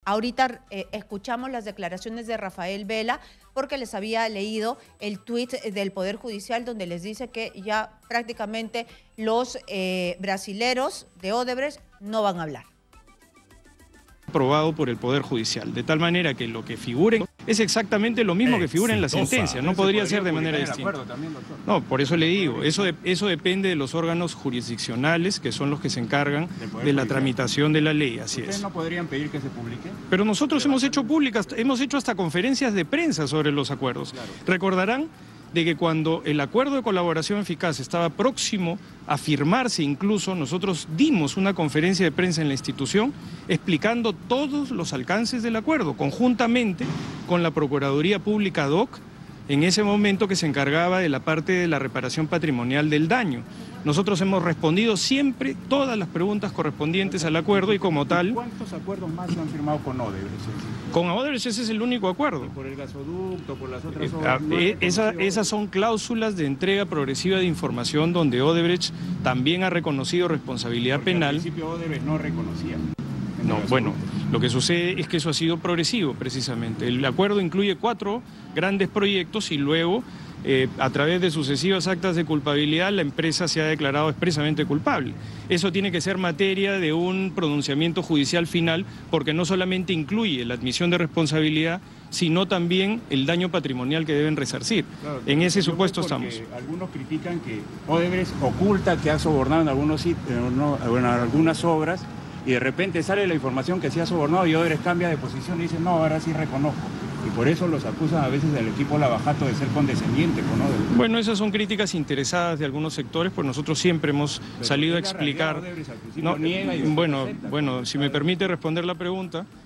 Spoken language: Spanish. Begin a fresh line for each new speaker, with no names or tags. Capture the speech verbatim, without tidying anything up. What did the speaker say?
ahorita eh, escuchamos las declaraciones de Rafael Vela porque les había leído el tuit del Poder Judicial donde les dice que ya prácticamente los eh, brasileros de Odebrecht no van a hablar.
Aprobado por el Poder Judicial, de tal manera que lo que figure es exactamente lo mismo que figura en la sentencia, no podría ser de manera distinta. No, por eso le digo, eso, de, eso depende de los órganos jurisdiccionales, que son los que se encargan de la tramitación de la ley, así es.
¿Ustedes no podrían pedir que se publique?
Pero nosotros hemos hecho públicas, hemos hecho hasta conferencias de prensa sobre los acuerdos. Recordarán de que cuando el acuerdo de colaboración eficaz estaba próximo a firmarse incluso, nosotros dimos una conferencia de prensa en la institución explicando todos los alcances del acuerdo, conjuntamente con la Procuraduría Pública ad hoc, en ese momento que se encargaba de la parte de la reparación patrimonial del daño. Nosotros hemos respondido siempre todas las preguntas correspondientes al acuerdo y como tal...
¿Cuántos acuerdos más se han firmado con Odebrecht?
Con Odebrecht ese es el único acuerdo.
¿Por el gasoducto, por las otras
Eh,
obras? No
eh, esa, esas son cláusulas de entrega progresiva de información donde Odebrecht también ha reconocido responsabilidad
Porque
penal.
Al principio Odebrecht no reconocía.
No, bueno, lo que sucede es que eso ha sido progresivo precisamente. El acuerdo incluye cuatro grandes proyectos y luego, eh, a través de sucesivas actas de culpabilidad, la empresa se ha declarado expresamente culpable. Eso tiene que ser materia de un pronunciamiento judicial final porque no solamente incluye la admisión de responsabilidad, sino también el daño patrimonial que deben resarcir. Claro, en ese supuesto estamos.
Algunos critican que Odebrecht oculta que ha sobornado en, algunos, en, en algunas obras y de repente sale la información que se ha sobornado y Odebrecht cambia de posición y dice, no, ahora sí reconozco. Y por eso los acusan a veces del equipo Lavajato de ser condescendiente con Odebrecht.
Bueno, esas son críticas interesadas de algunos sectores, pues nosotros siempre hemos Pero salido a explicar...
Odebrecht,
no,
niega y
bueno,
acepta,
bueno, si me permite responder la pregunta,